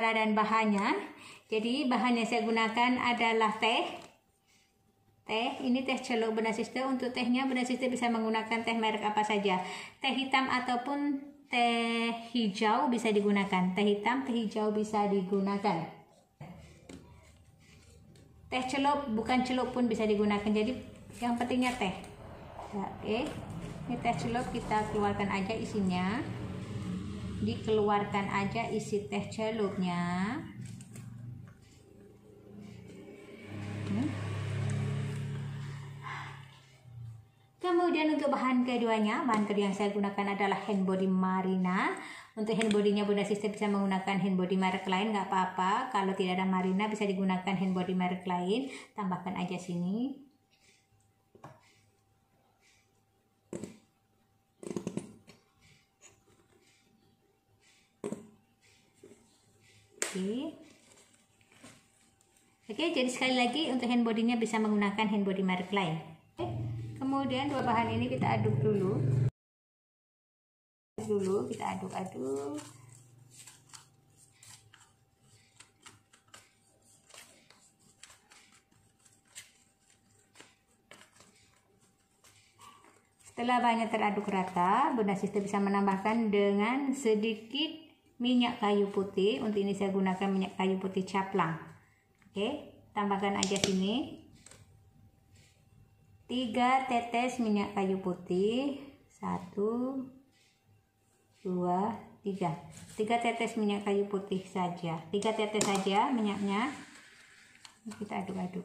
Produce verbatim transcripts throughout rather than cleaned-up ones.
cara dan bahannya. Jadi bahan yang saya gunakan adalah teh. Teh, ini teh celup Bunda Sister. Untuk tehnya Bunda Sister bisa menggunakan teh merek apa saja. Teh hitam ataupun teh hijau bisa digunakan. Teh hitam, teh hijau bisa digunakan. Teh celup, bukan celup pun bisa digunakan. Jadi yang pentingnya teh. Oke. Ini teh celup kita keluarkan aja isinya. Dikeluarkan aja isi teh celupnya. Kemudian untuk bahan keduanya, bahan kedua yang saya gunakan adalah hand body Marina. Untuk hand bodinya Bunda Sister bisa menggunakan hand body merek lain, nggak apa-apa. Kalau tidak ada Marina bisa digunakan hand body merek lain. Tambahkan aja sini. Oke. Oke, jadi sekali lagi untuk hand bodinya bisa menggunakan hand body merek lain. Oke. Kemudian dua bahan ini kita aduk dulu. Dulu kita aduk-aduk. Setelah bahannya teraduk rata, Bunda Sister bisa menambahkan dengan sedikit minyak kayu putih. Untuk ini saya gunakan minyak kayu putih caplang. Oke, tambahkan aja sini tiga tetes minyak kayu putih. Satu, dua, tiga. Tiga tetes minyak kayu putih saja. Tiga tetes saja minyaknya. Kita aduk-aduk.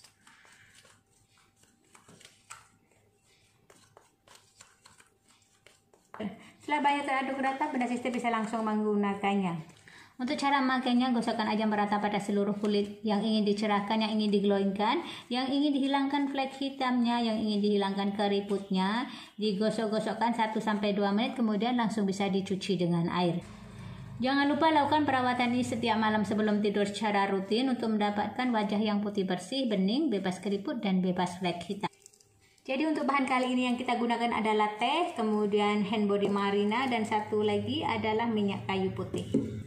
Setelah banyak teraduk rata, Bunda Sister bisa langsung menggunakannya. Untuk cara memakainya, gosokkan aja merata pada seluruh kulit yang ingin dicerahkan, yang ingin diglowingkan, yang ingin dihilangkan flek hitamnya, yang ingin dihilangkan keriputnya. Digosok-gosokkan satu sampai dua menit, kemudian langsung bisa dicuci dengan air. Jangan lupa lakukan perawatan ini setiap malam sebelum tidur secara rutin untuk mendapatkan wajah yang putih bersih, bening, bebas keriput, dan bebas flek hitam. Jadi untuk bahan kali ini yang kita gunakan adalah teh, kemudian hand body Marina, dan satu lagi adalah minyak kayu putih.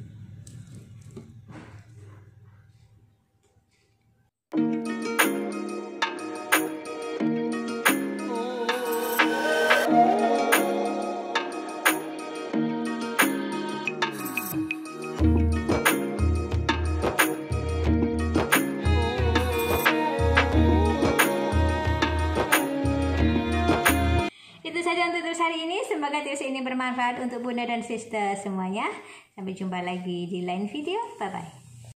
Itu saja untuk tips hari ini. Semoga tips ini bermanfaat untuk Bunda dan Sister semuanya. Sampai jumpa lagi di lain video. Bye bye.